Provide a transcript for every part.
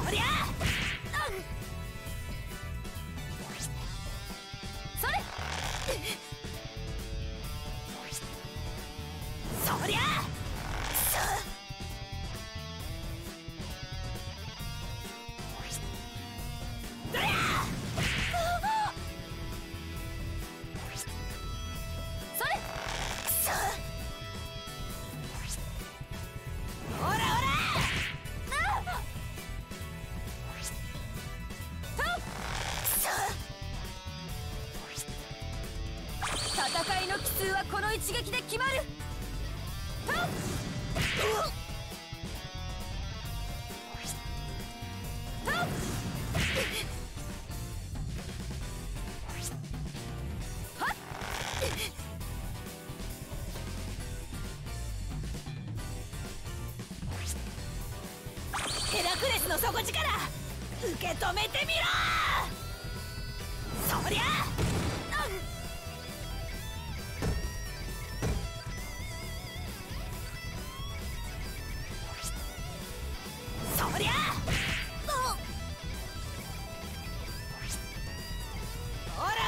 りゃ、それ、そりゃ、どりゃ、それ、くそ、ほらほら、戦いの奇数はこの一撃で決まる。ヘラクレスの底力受け止めてみろ。そりゃ、そりゃ、ほらほら、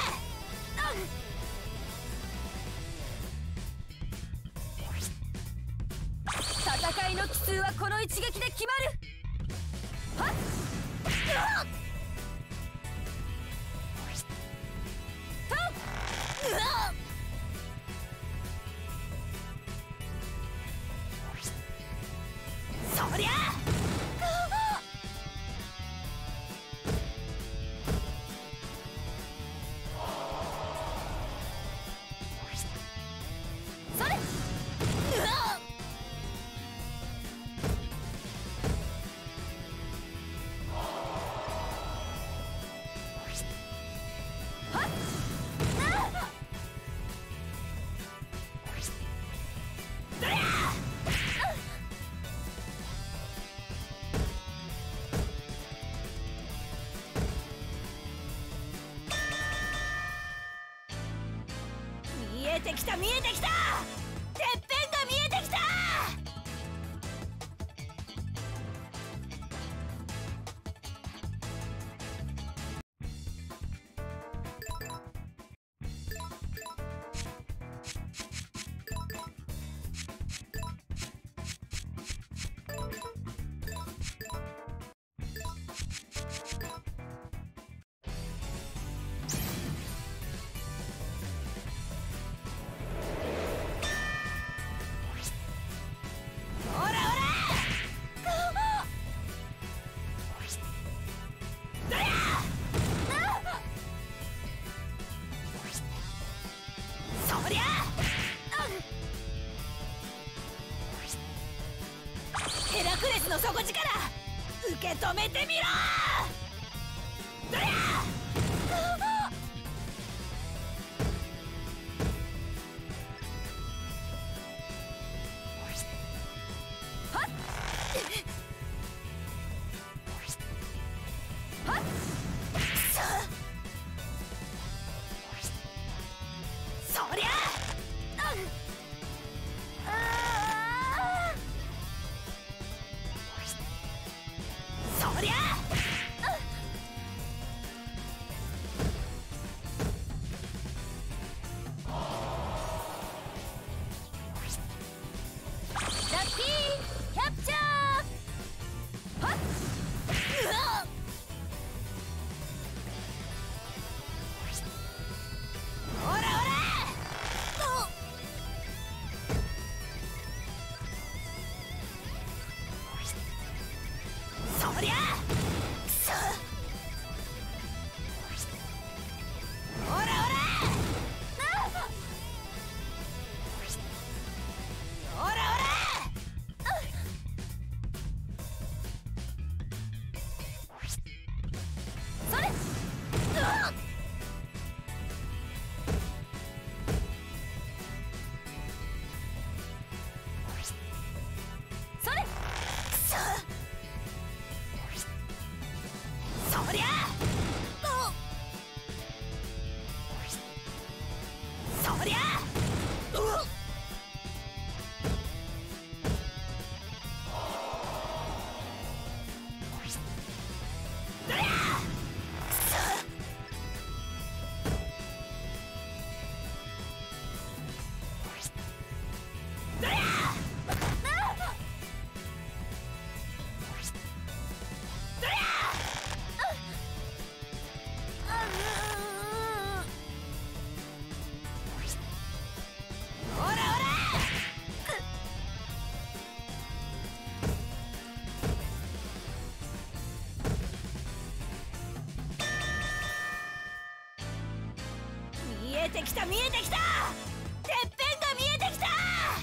戦いの奇数はこの一撃で決まる。はっ、そりゃ、それ、見えてきた見えてきた、てっぺんが見えてきた。ほらほら、どりゃ、そりゃ、ヘラクレスの底力受け止めてみろ。どりゃ、そりゃ、そりゃ、ラッキーキャプチャー。はっ、ほらほら、そりゃ、くそ、ほらほら、ほらほら、それ、それ、くそ、 てきた見えてきた、てっぺんが見えてきた。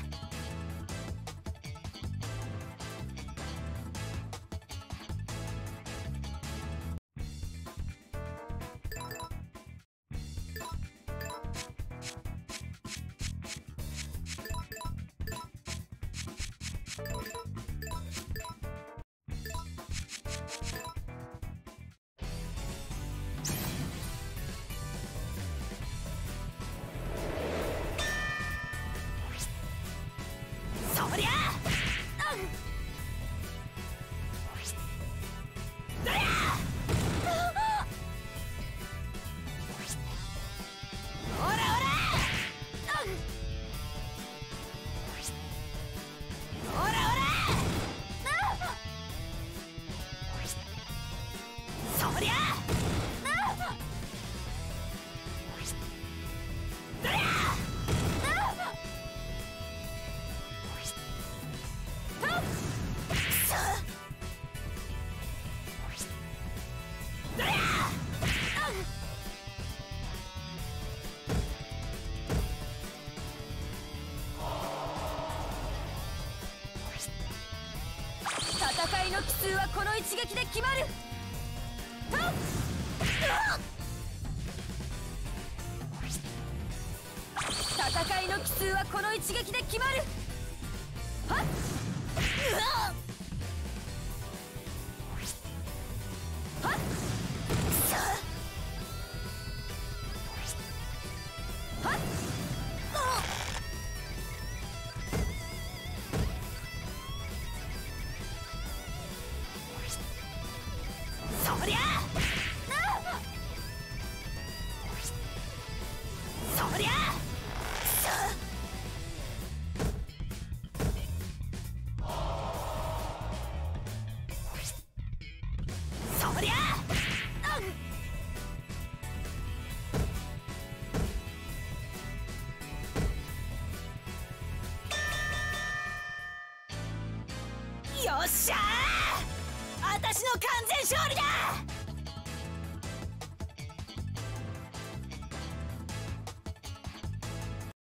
そりゃ、どりゃ、ほらほら、ほらほら、そりゃ、どりゃ、戦いの奇数はこの一撃で決まる。戦いの奇数はこの一撃で決まる。はっ、はっ、はっ、そりゃ、そりゃ、そりゃ、よっしゃー、私の完全勝利だ。